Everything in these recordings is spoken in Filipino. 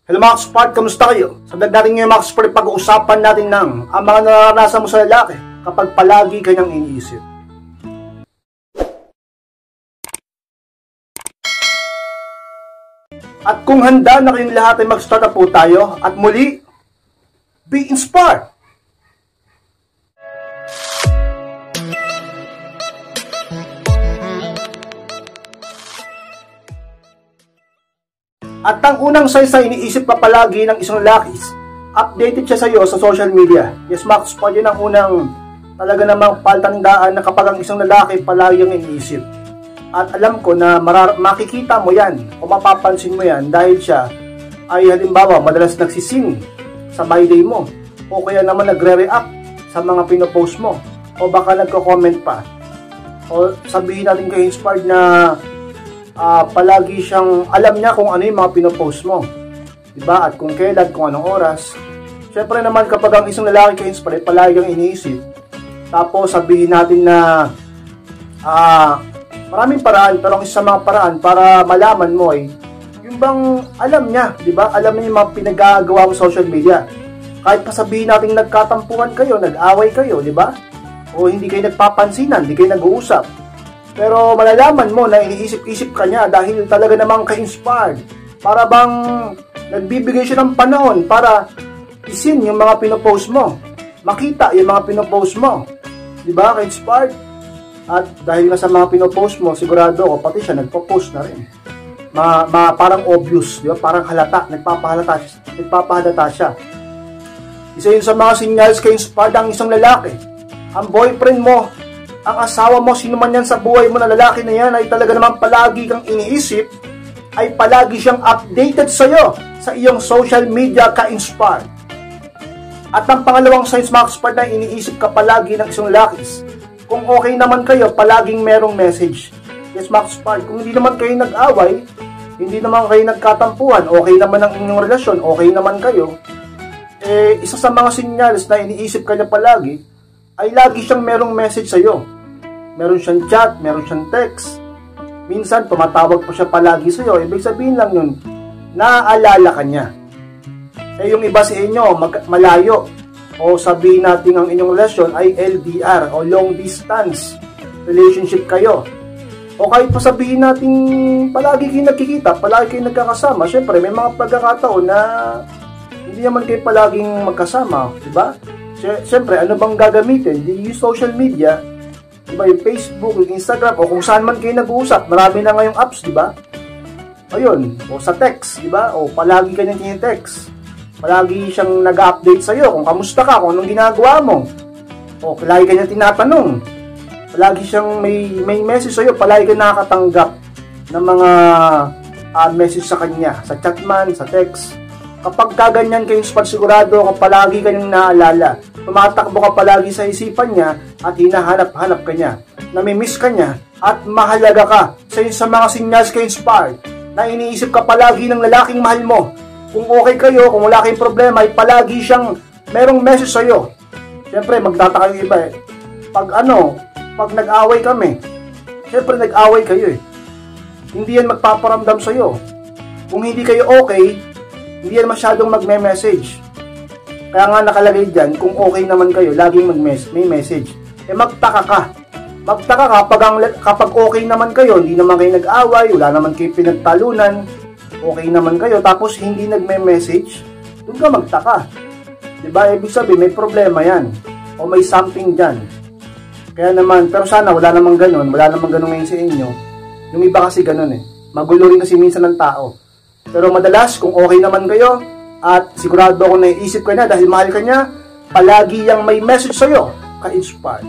Hello mga ka-Spark, kamusta kayo? Sa vlog natin ngayon mga ka-Spark, pag-uusapan natin ng ang mga nararanasan mo sa lalaki kapag palagi kanyang iniisip. At kung handa na kayong lahat ay mag-start na po tayo at muli, be inspired! At ang unang signs na iniisip ka palagi ng isang lalaki, updated siya sa iyo sa social media. Yes, Max, yun ang unang talaga namang paltandaan na kapag ang isang lalaki palagi ang iniisip. At alam ko na makikita mo yan o mapapansin mo yan dahil siya ay halimbawa madalas nagsising sa my day mo o kaya naman nagre-react sa mga pinopost mo o baka nagko-comment pa. O sabihin natin kay Inspired na palagi siyang alam niya kung ano yung mga pinopost mo, diba? At kung kailan, kung anong oras. Syempre naman kapag ang isang lalaki kay Inspired palagi ang iniisip, tapos sabihin natin na maraming paraan, pero ang isa sa mga paraan para malaman mo ay yung bang alam niya, diba? Alam niya yung mga pinagagawa mo sa social media. Kahit pa sabihin natin nagkatampuhan kayo, nag-away kayo, diba? O hindi kayo nagpapansinan, hindi kayo nag-uusap. Pero malalaman mo na iniisip-isip ka niya dahil talaga namang ka-inspired. Para bang nagbibigay siya ng panahon para isin yung mga pinopost mo. Makita yung mga pinopost mo. Diba, ka-inspired? At dahil nga sa mga pinopost mo, sigurado ko, pati siya nagpo-post na rin. Parang obvious, diba? Parang halata, nagpapahalata siya. Isa yun sa mga sinyals ka-inspired ang isang lalaki. Ang boyfriend mo, ang asawa mo, sino man yan sa buhay mo na lalaki na yan ay talaga naman palagi kang iniisip, ay palagi siyang updated sa'yo, sa iyong social media ka-inspired. At ang pangalawang signs mga ka-Spark na iniisip ka palagi ng isang lalaki, kung okay naman kayo, palaging merong message. Yes mga ka-Spark, kung hindi naman kayo nag-away, hindi naman kayo nagkatampuhan, okay naman ang inyong relasyon, okay naman kayo, isa sa mga sinyals na iniisip ka niya palagi, ay lagi siyang merong message sa'yo. Meron siyang chat, meron siyang text. Minsan, tumatawag pa siya palagi sa'yo. Ibig sabihin lang yun, naaalala ka niya. Yung iba sa inyo, malayo. O sabihin natin ang inyong relasyon ay LDR o long distance relationship kayo. O kahit pa sabihin natin palagi kayo nagkikita, palagi kayo nagkakasama. Siyempre, may mga pagkakataon na hindi naman kayo palaging magkasama. Diba? Siyempre, ano bang gagamitin? Yung social media, diba, yung Facebook, yung Instagram, o kung saan man kayo nag-uusap, marami na ngayong apps, diba? Ayun, o sa text, diba? O palagi kanyang tine-text. Palagi siyang nag-update sa'yo kung kamusta ka, kung anong ginagawa mo. O palagi kanyang tinatanong. Palagi siyang may message sa'yo, palagi kanyang nakakatanggap ng mga message sa kanya, sa chat man, sa text. Kapag kaganyan kayong spot, sigurado kung palagi kanyang naalala. Tumatakbo ka palagi sa isipan niya at hinahanap-hanap ka niya. Namimiss ka niya at mahalaga ka. Sa mga sinyals ka inspired na iniisip ka palagi ng lalaking mahal mo. Kung okay kayo, kung wala kayong problema, ay palagi siyang merong message sa'yo. Siyempre, magtataka yung iba pag nag-away kami, siyempre nag-away kayo Hindi yan magpaparamdam sa'yo. Kung hindi kayo okay, hindi yan masyadong magme-message. Kaya nga nakalagay dyan, kung okay naman kayo, laging may message. Magtaka ka. Magtaka ka kapag okay naman kayo, hindi naman kayo nag-away, wala naman kayo pinagtalunan, okay naman kayo, tapos hindi nagme-message, doon ka magtaka. Diba? Ibig sabihin, may problema yan. O may something dyan. Kaya naman, pero sana wala namang ganun ngayon sa inyo. Yung iba kasi ganun Magulo rin kasi minsan ng tao. Pero madalas, kung okay naman kayo, at sigurado ako na iisip ka na dahil mahal ka niya, palagi yang may message sa'yo, ka-inspired.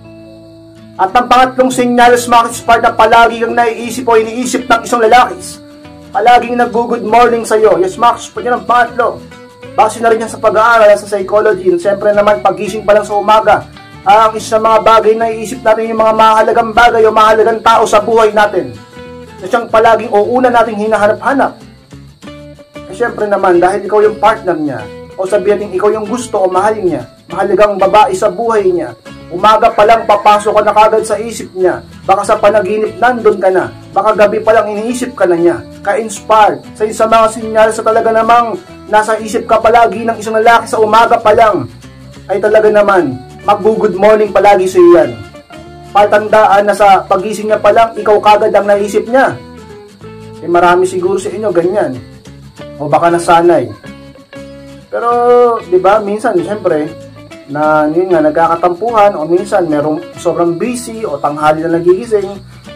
At ang pangatlong sinyals mga ka-inspired na palagi kang naiisip o iniisip ng isang lalaki, palaging nag-good morning sa'yo. Yes, mga ka-inspired, yan ang pangatlo. Base na rin yan sa pag-aaral, sa psychology. Siyempre naman, pagising pa lang sa umaga, ang isa sa mga bagay na iisip natin yung mga mahalagang bagay o mahalagang tao sa buhay natin. Na siyang palaging o una nating hinahanap-hanap. Siyempre naman, dahil ikaw yung partner niya, o sabihin natin ikaw yung gusto o mahal niya, mahalagang babae sa buhay niya, umaga pa lang papasok ka na kagad sa isip niya, baka sa panaginip nandun ka na, Baka gabi pa lang iniisip ka na niya. Ka-inspired. Sa isa mga sinyales sa talaga namang nasa isip ka palagi ng isang lalaki sa umaga pa lang, ay talaga naman mag-good morning palagi sa iyo yan. Patandaan na sa pagising niya pa lang, ikaw kagad ang naisip niya. Eh marami siguro sa inyo ganyan. O baka nasanay. Pero, di ba, minsan, siyempre, na yun nga, nagkakatampuhan, o minsan, merong sobrang busy, o tanghali na nagigising,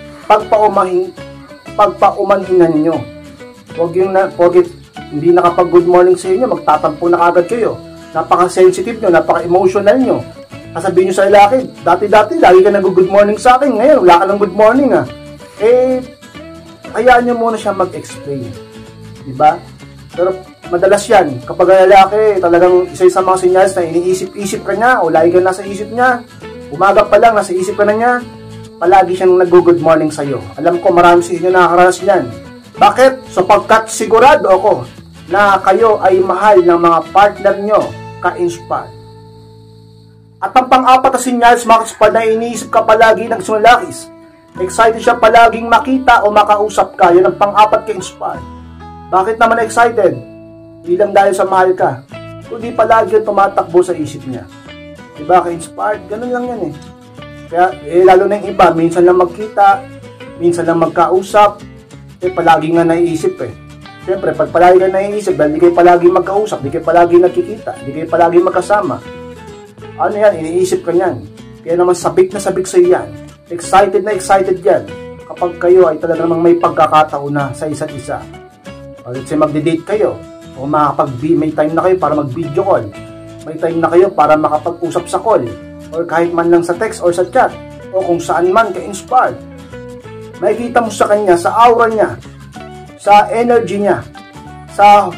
pagpaumanhinan nyo. Huwag yung hindi nakapag-good morning sa inyo, magtatampo na kagad kayo. Napaka-sensitive nyo, napaka-emotional nyo. Sasabihin nyo sa lalaki, dati-dati, lagi ka nag-good morning sa akin, ngayon, wala ka ng good morning, ha. Eh, hayaan nyo muna siya mag-explain. Diba? Pero, madalas yan, kapag ang lalaki, talagang isa sa mga senyales na iniisip-isip ka niya, o lagi ka nasa isip niya, umaga pa lang, nasa isip ka na niya, palagi siyang nag-good morning sa'yo. Alam ko, marami sa inyo nakakaranas yan. Bakit? Sapagkat sigurado ako na kayo ay mahal ng mga partner nyo, ka-inspire. At ang pang-apat na senyales, mga ka-inspire, na iniisip ka palagi ng isang lalaki, excited siya palaging makita o makausap ka. Yan ang pang-apat ka-inspire. Bakit naman excited? Hindi lang dahil sa mahal ka, kundi palagi yung tumatakbo sa isip niya. Diba, ka-inspired? Ganun lang yan eh. Kaya, lalo na yung iba, minsan lang magkita, minsan lang magkausap, palagi nga naiisip eh. Siyempre, pag palagi ka naiisip, dahil di kayo palagi magkausap, di kayo palagi nagkikita, di kayo palagi magkasama, ano yan, iniisip ka yan. Kaya naman sabik na sabik sa yan. Excited na excited yan. Kapag kayo ay talaga namang may pagkakataon na sa isa't isa. O let's say magde-date kayo. O may time na kayo para mag-video call. May time na kayo para makapag-usap sa call. O kahit man lang sa text or sa chat. O kung saan man ka-inspired. Makikita mo sa kanya, sa aura niya, sa energy niya, sa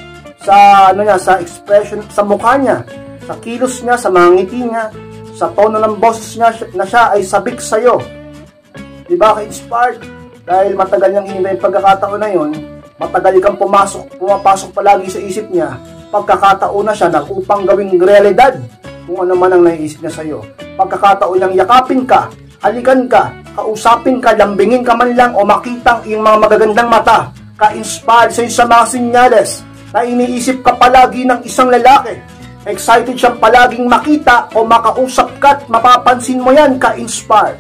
expression, sa mukha niya, sa kilos niya, sa mga ngiti niya, sa tono ng boses niya na siya ay sabik sa'yo. Diba ka-inspired? Dahil matagal niyang hinintay yung pagkakataon na yun, matagal kang pumapasok palagi sa isip niya, pagkakataon na siya na upang gawing realidad kung ano man ang naiisip niya sa'yo. Pagkakataon niyang yakapin ka, halikan ka, kausapin ka, lambingin ka man lang o makitang iyong mga magagandang mata, ka-inspired sa mga sinyales na iniisip ka palagi ng isang lalaki. Excited siyang palaging makita o makausap ka at mapapansin mo yan, ka-inspired.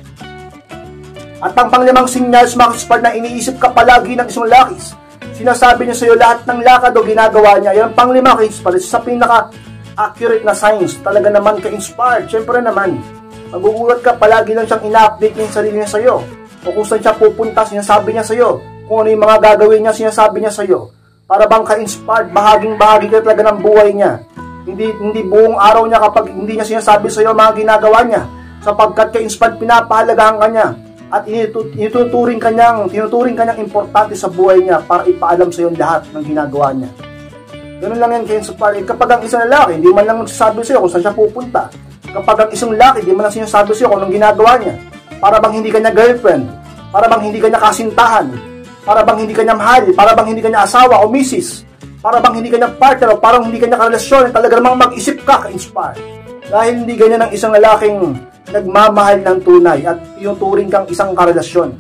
At ang panglimang sinyals, ka-inspired, na iniisip ka palagi ng isang lalaki, sinasabi niya sa iyo lahat ng lakad o ginagawa niya. Yan panglima, ka-inspired, sa pinaka-accurate na signs. Talaga naman ka-inspired. Siyempre naman, magugulat ka, palagi lang siyang ina-update yung sarili niya sa iyo. O kung saan siya pupunta, sinasabi niya sa iyo. Kung ano yung mga gagawin niya, sinasabi niya sa iyo. Para bang ka-inspired, bahaging-bahagi ka talaga ng buhay niya. Hindi buong araw niya kapag hindi niya sinasabi sa iyo mga ginagawa niya. Sapagkat ka-inspired, pinapahalagahan ka niya. At tinuturing kanyang importante sa buhay niya para ipaalam sa iyo lahat ng ginagawa niya. Ganun lang yan ka-inspired. Kapag ang isang lalaki, hindi man lang magsasabi sa iyo kung saan siya pupunta. Kapag ang isang lalaki, hindi man lang sinasabi sa iyo kung anong ginagawa niya. Para bang hindi kanya girlfriend, para bang hindi kanya kasintahan, para bang hindi kanya mahal, para bang hindi kanya asawa o misis, para bang hindi kanya partner o parang hindi kanya karelasyon, talaga namang mag-isip ka, ka-inspire. Dahil hindi ganyan ang isang lalaking nagmamahal ng tunay at tinuturing kang isang karelasyon.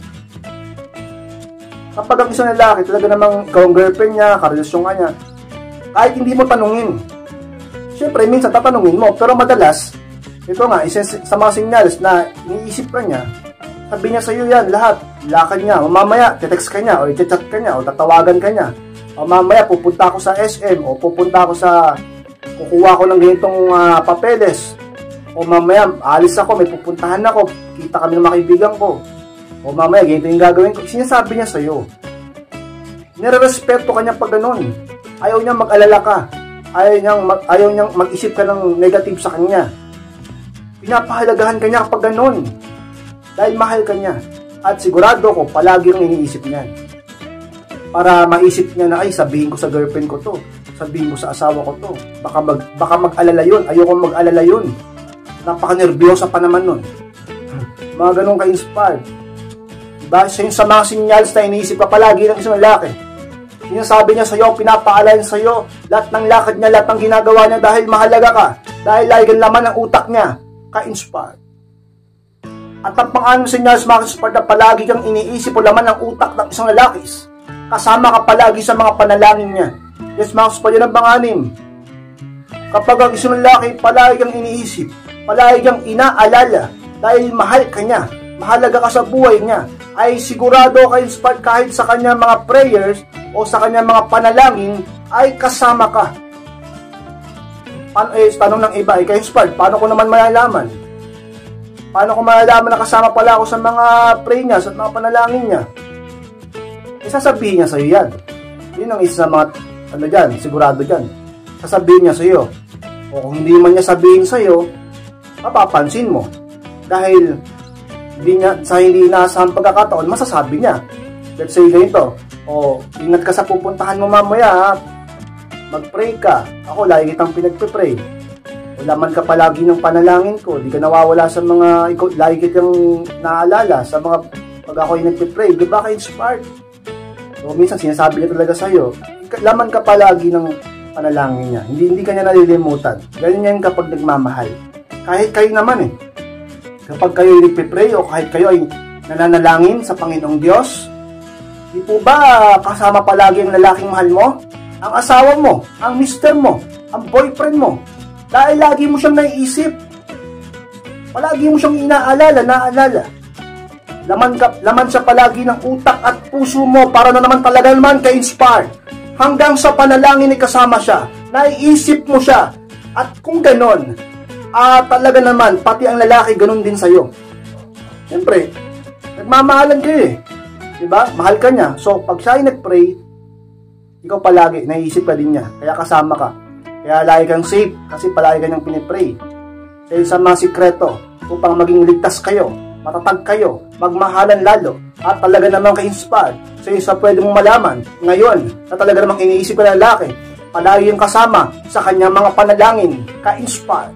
Kapag ang isang lalaki, talaga namang ikaw ang girlfriend niya, karelasyon ka niya, kahit hindi mo tanungin. Siyempre, minsan tatanungin mo, pero madalas, ito nga, isa sa mga sinyales na iniisip ka niya, sabi niya sa iyo yan, lahat, lakad niya, mamaya, text ka niya, o i-chat ka niya, o tatawagan ka niya, o mamaya, pupunta ako sa SM, o pupunta ako sa, kukuha ko ng ganitong papeles, o mamaya, alis ako, may pupuntahan ako, kita kami ng mga kaibigan ko, o mamaya, ganito yung gagawin ko, sinasabi niya sa iyo. Nire-respeto ka niya pag ganun. Ayaw niyang mag-alala ka, ayaw niyang mag-isip ka ng negative sa kanya. Pinapahalagahan ka niya kapag ganun. Dahil mahal ka niya. At sigurado ko, palagi yung iniisip niyan. Para maisip niya na, ay, sabihin ko sa girlfriend ko to. Sabihin ko sa asawa ko to. Baka mag-alala yun. Ayoko mag-alala yun. Napaka-nervyosa pa naman nun. Mga ganun ka-inspired. Diba? Sa mga sinyals na iniisip ka palagi ng isang lalaki. Sinasabi niya sa'yo, pinapaalan sa'yo, lahat ng lakad niya, lahat ng ginagawa niya dahil mahalaga ka. Dahil lagi kang laman ng utak niya. Ka-inspired. At ang pang-anim senyales mga ka-inspired na palagi kang iniisip o laman ng utak ng isang lalaki. Kasama ka palagi sa mga panalangin niya. Yes mga ka-inspired, yun ang pang-anim. Kapag ang isang lalaki palagi kang iniisip, palagi kang inaalala dahil mahal ka niya, mahalaga ka sa buhay niya, ay sigurado ka-inspired kahit sa kanyang mga prayers o sa kanyang mga panalangin ay kasama ka. Tanong ng iba, ka-inspired, paano ko naman malalaman? Paano ko malalaman na kasama pala ako sa mga pray niya, sa mga panalangin niya? Sasabihin niya sa'yo yan. Yun ang isa sa mga, sigurado dyan. Sasabihin niya sa'yo. O kung hindi man niya sabihin sa'yo, mapapansin mo. Dahil sa hindi inaasahang pagkakataon, masasabi niya. Let's say ganito, ingat ka sa pupuntahan mo mamaya ha. Mag-pray ka. Ako, lagi kitang pinagpe-pray. Wala man ka palagi ng panalangin ko. Di ka nawawala sa mga, lagi kitang naalala sa mga pag ako'y nagpe-pray. Di ba ka-inspired? So, minsan sinasabi niya talaga sa'yo, laman ka palagi ng panalangin niya. Hindi ka niya nalilimutan. Ganyan yan kapag nagmamahal. Kahit kayo naman kapag kayo ay nagpe-pray o kahit kayo ay nananalangin sa Panginoong Diyos, di po ba kasama palagi ang lalaking mahal mo? Ang asawa mo, ang mister mo, ang boyfriend mo. Dahil lagi mo siyang naiisip. Palagi mo siyang naalala. Laman siya palagi ng utak at puso mo para na naman talaga naman ka-inspired. Hanggang sa panalangin ay kasama siya. Naiisip mo siya. At kung ganon, talaga naman, pati ang lalaki ganon din sa'yo. Siyempre, nagmamahalan kayo diba? Mahal ka niya. So, pag siya ay nag-pray, ikaw palagi, naiisip ka din niya. Kaya kasama ka. Kaya lagi kang safe kasi palagi ka niyang pinipray. Dahil sa mga sikreto upang maging ligtas kayo, matatag kayo, magmahalan lalo, at talaga namang ka-inspired. So isa pwede mong malaman ngayon na talaga namang iniisip ka ng lalaki, palagi yung kasama sa kanyang mga panalangin, ka-inspired.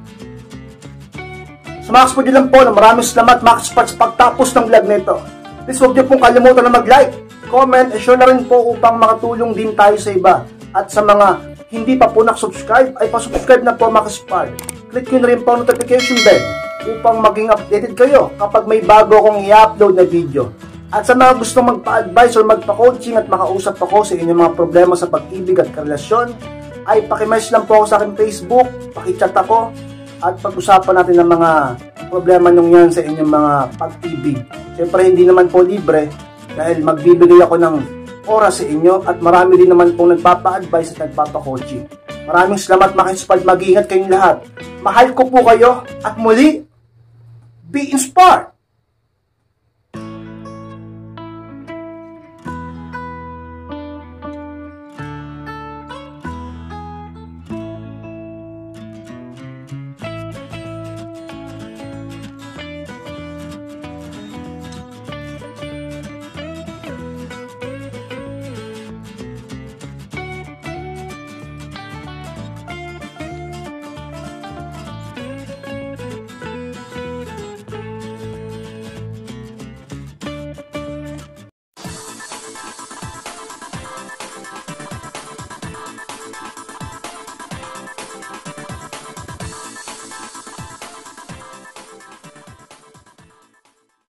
So mga ka-inspired lang po, maraming salamat mga ka-inspired sa pagtapos ng vlog nito. Please huwag niyo pong kalimutan na mag-like, comment, and share na rin po upang makatulong din tayo sa iba. At sa mga hindi pa po nakasubscribe, ay pasubscribe na po mga ka-inspired. Click nyo na rin po ang notification bell upang maging updated kayo kapag may bago akong i-upload na video. At sa mga gustong magpa-advise or magpa-coaching at makausap ako sa inyong mga problema sa pag-ibig at karelasyon, ay pakimessage lang po ako sa aking Facebook, pakichat ako, at pag-usapan natin ng mga problema nung yan sa inyong mga pag-ibig. Siyempre hindi naman po libre dahil magbibigay ako ng oras sa inyo at marami din naman pong nagpapa-advise at nagpapa-coaching. Maraming salamat mga ka-inspired, mag-iingat kayong lahat. Mahal ko po kayo at muli, be inspired!